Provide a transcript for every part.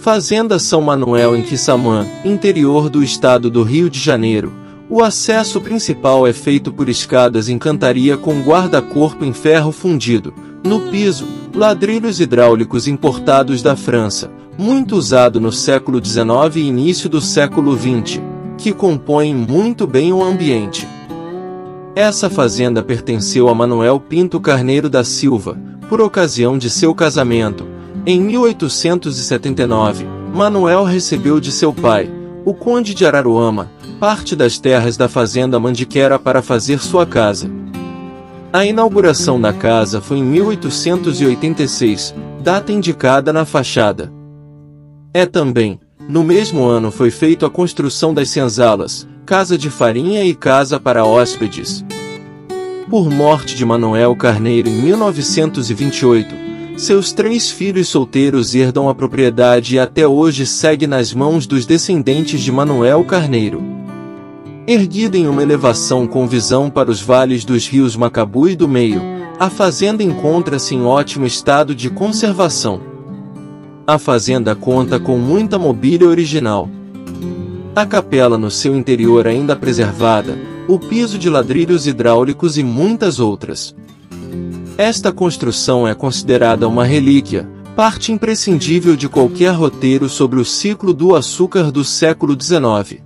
Fazenda São Manuel em Quissamã, interior do estado do Rio de Janeiro. O acesso principal é feito por escadas em cantaria com guarda-corpo em ferro fundido. No piso, ladrilhos hidráulicos importados da França, muito usado no século XIX e início do século XX, que compõem muito bem o ambiente. Essa fazenda pertenceu a Manuel Pinto Carneiro da Silva, por ocasião de seu casamento. Em 1879, Manuel recebeu de seu pai, o conde de Araruama, parte das terras da fazenda Mandiquera para fazer sua casa. A inauguração da casa foi em 1886, data indicada na fachada. Também, no mesmo ano foi feita a construção das senzalas, casa de farinha e casa para hóspedes. Por morte de Manuel Carneiro em 1928, seus 3 filhos solteiros herdam a propriedade e até hoje segue nas mãos dos descendentes de Manuel Carneiro. Erguida em uma elevação com visão para os vales dos rios Macabu e do Meio, a fazenda encontra-se em ótimo estado de conservação. A fazenda conta com muita mobília original. A capela no seu interior ainda preservada, o piso de ladrilhos hidráulicos e muitas outras. Esta construção é considerada uma relíquia, parte imprescindível de qualquer roteiro sobre o ciclo do açúcar do século XIX.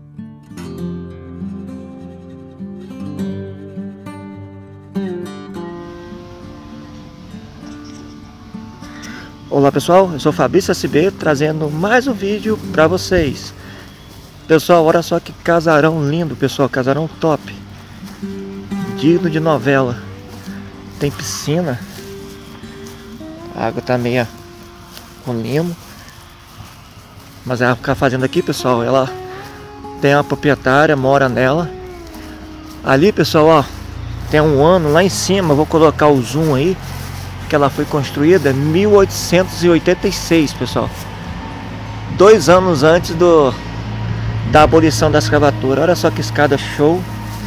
Olá pessoal, eu sou Fabrício SB trazendo mais um vídeo para vocês. Pessoal, olha só que casarão lindo, pessoal, casarão top, digno de novela. Tem piscina, a água tá meio com limo, mas a fazenda aqui, pessoal, ela tem uma proprietária, mora nela. Ali, pessoal, ó, tem um ano lá em cima, vou colocar o zoom aí, que ela foi construída em 1886, pessoal, 2 anos antes da abolição da escravatura. Olha só que escada show.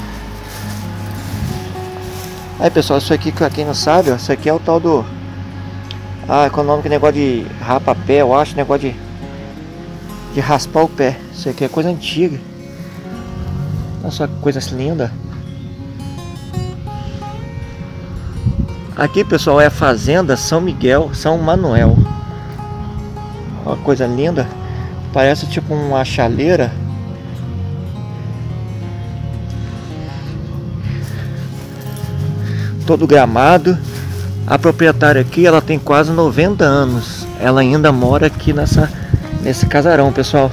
Aí pessoal, isso aqui, pra quem não sabe, ó, isso aqui é o tal do econômico, negócio de rapa-pé, eu acho, negócio de raspar o pé. Isso aqui é coisa antiga. Olha só que coisa linda. Aqui, pessoal, é a fazenda São Miguel, São Manuel. Olha que coisa linda. Parece tipo uma chaleira. Todo gramado. A proprietária aqui, ela tem quase 90 anos. Ela ainda mora aqui nesse casarão, pessoal.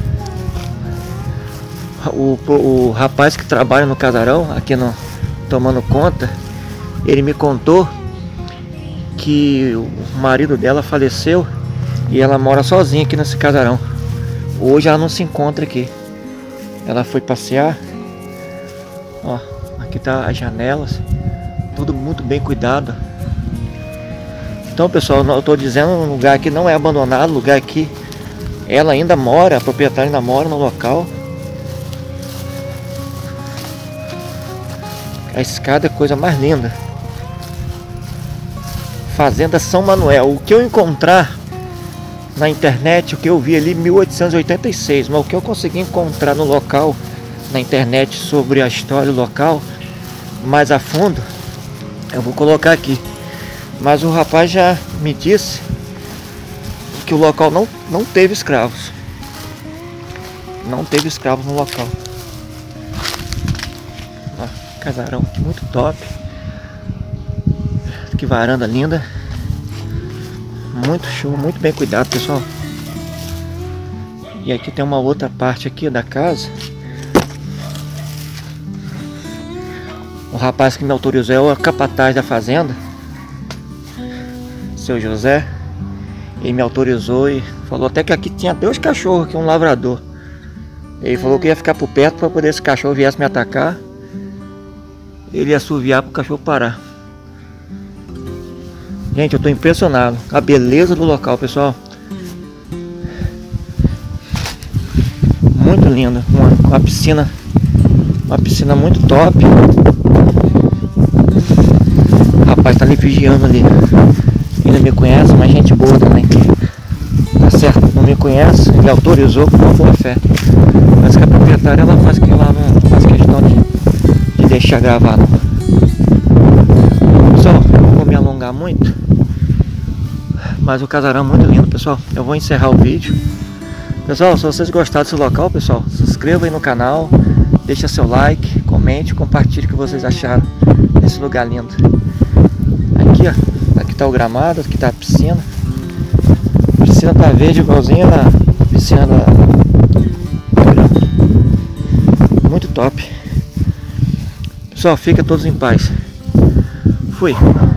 O rapaz que trabalha no casarão, aqui tomando conta, ele me contou que o marido dela faleceu e ela mora sozinha aqui nesse casarão. Hoje ela não se encontra aqui. Ela foi passear. Ó, aqui tá as janelas, tudo muito bem cuidado. Então, pessoal, eu tô dizendo, um lugar aqui não é abandonado, lugar aqui ela ainda mora, a proprietária ainda mora no local. A escada é a coisa mais linda. Fazenda São Manuel. O que eu encontrar na internet, o que eu vi ali em 1886, mas o que eu consegui encontrar no local, na internet, sobre a história do local, mais a fundo, eu vou colocar aqui. Mas o rapaz já me disse que o local não teve escravos. Não teve escravos no local. Ó, casarão muito top. Que varanda linda. Muito show, muito bem cuidado, pessoal. E aqui tem uma outra parte aqui da casa. O rapaz que me autorizou é o capataz da fazenda, seu José. Ele me autorizou e falou até que aqui tinha 2 cachorros, aqui um lavrador. Ele falou que ia ficar por perto para poder esse cachorro viesse me atacar, ele ia assoviar para o cachorro parar. Gente, eu tô impressionado com a beleza do local, pessoal. Muito lindo, uma piscina muito top. O rapaz tá ali vigiando ali. Ele me conhece, mas gente boa também. Tá certo, no me conhece, ele autorizou com uma boa fé. Mas que a proprietária, ela faz que lá não faz questão de deixar gravar não. Pessoal, eu não vou me alongar muito, mas o casarão é muito lindo, pessoal. Eu vou encerrar o vídeo. Pessoal, se vocês gostaram desse local, pessoal, se inscreva aí no canal, deixa seu like, comente, compartilhe o que vocês acharam desse lugar lindo. Aqui, ó, aqui tá o gramado, aqui tá a piscina. A piscina tá verde igualzinha na piscina da... Muito top. Pessoal, fica todos em paz. Fui.